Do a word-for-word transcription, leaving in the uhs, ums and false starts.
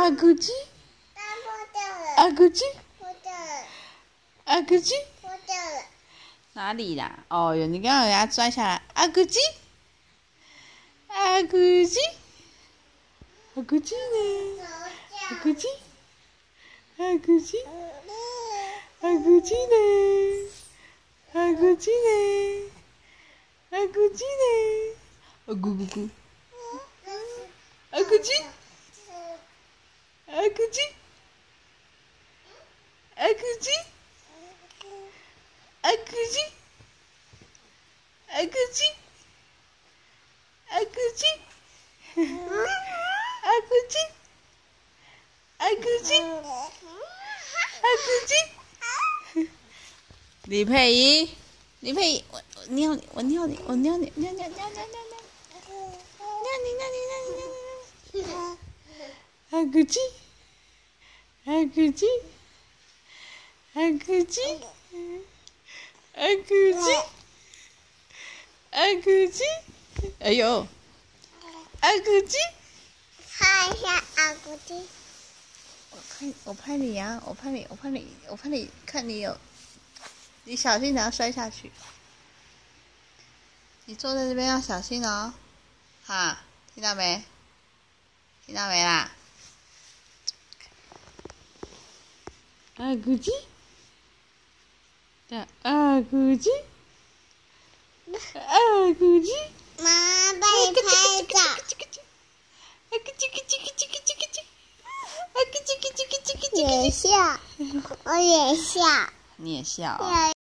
阿古鸡，阿古鸡，阿古鸡，哪里啦？哦哟，你刚刚给它拽下来，阿古鸡，阿古鸡，阿古鸡呢？阿古鸡，阿古鸡，阿古鸡呢？阿古鸡呢？阿古鸡呢？啊咕咕咕，啊咕叽，啊咕叽，啊咕叽，啊咕叽，啊咕叽，啊咕叽，啊咕叽，啊咕叽，啊咕叽。李佩仪，李佩仪，我我尿你，我尿你，我尿你，尿尿尿尿尿尿。阿古鸡，阿古鸡，阿古鸡，阿古鸡，阿古鸡，哎呦，阿古鸡， 拍一下阿古鸡。 我拍，我拍你呀、啊，我拍你，我拍你，我拍你，看你有，你小心，等下摔下去。你坐在这边要小心哦，哈，听到没？听到没啦？阿古鸡，阿古鸡，阿古鸡， 妈妈帮你拍照。 阿古叽叽叽叽叽叽叽，阿古叽叽叽叽叽叽叽。 也笑，我也笑。 你也笑。